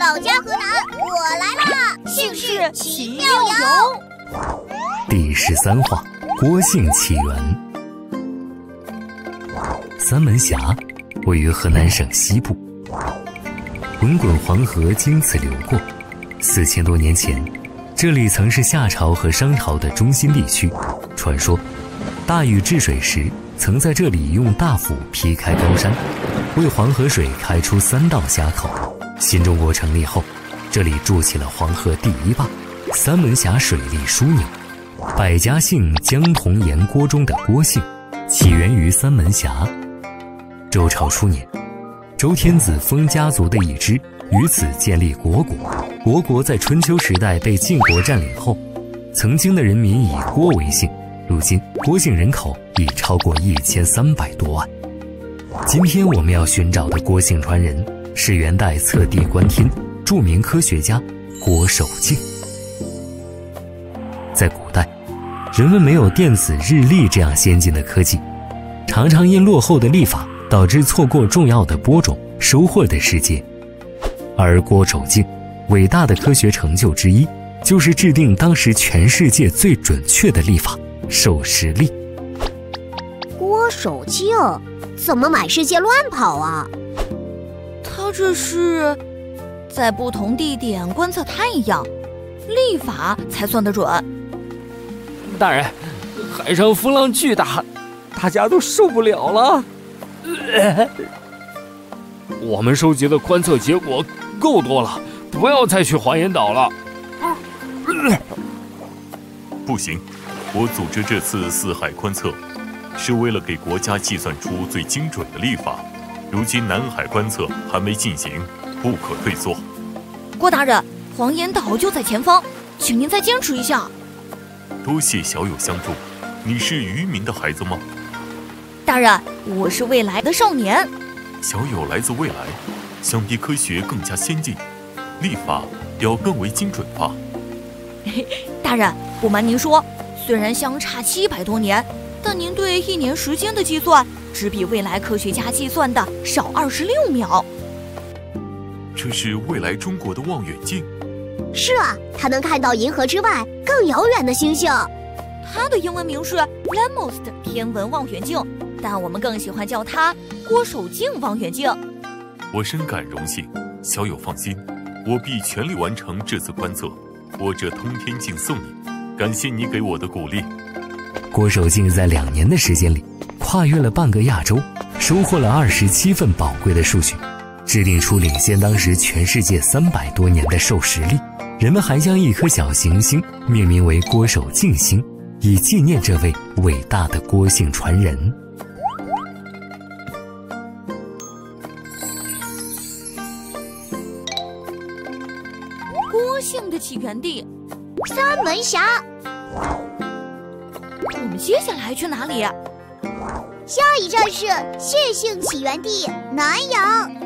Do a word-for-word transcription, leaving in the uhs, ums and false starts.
老家河南，我来啦！姓氏奇妙游。 第十三话：郭姓起源。三门峡位于河南省西部，滚滚黄河经此流过。四千多年前，这里曾是夏朝和商朝的中心地区。传说，大禹治水时，曾在这里用大斧劈开高山，为黄河水开出三道峡口。新中国成立后，这里筑起了黄河第一坝——三门峡水利枢纽。百家姓姜同颜郭中的郭姓，起源于三门峡。周朝初年，周天子封家族的一支于此建立国国。国国在春秋时代被晋国占领后，曾经的人民以郭为姓，如今郭姓人口已超过一千三百多万。今天我们要寻找的郭姓传人是元代测地观天著名科学家郭守敬。在古代，人们没有电子日历这样先进的科技，常常因落后的历法导致错过重要的播种收获的时节。而郭守敬伟大的科学成就之一，就是制定当时全世界最准确的历法授时历。 郭守敬怎么满世界乱跑啊？ 他这是在不同地点观测太阳，历法才算得准。 大人，海上风浪巨大，大家都受不了了。呃、我们收集的观测结果够多了，不要再去黄岩岛了。 呃、不行，我组织这次四海观测，是为了给国家计算出最精准的历法。如今南海观测还没进行，不可退缩。 郭大人，黄岩岛就在前方，请您再坚持一下。 多谢小友相助。你是渔民的孩子吗？ 大人，我是未来的少年。 小友来自未来，想必科学更加先进，历法要更为精准化。 大人，不瞒您说，虽然相差七百多年，但您对一年时间的计算只比未来科学家计算的少二十六秒。 这是未来中国的望远镜。 是啊，它能看到银河之外更遥远的星星。 它的英文名是 Lemos 天文望远镜，但我们更喜欢叫它郭守敬望远镜。 我深感荣幸，小友放心，我必全力完成这次观测。我这通天镜送你，感谢你给我的鼓励。 郭守敬在两年的时间里，跨越了半个亚洲，收获了二十七份宝贵的数据，制定出领先当时全世界三百多年的授时历。人们还将一颗小行星命名为郭守敬星，以纪念这位伟大的郭姓传人。 郭姓的起源地三门峡。 我们接下来去哪里？ 下一站是谢姓起源地南阳。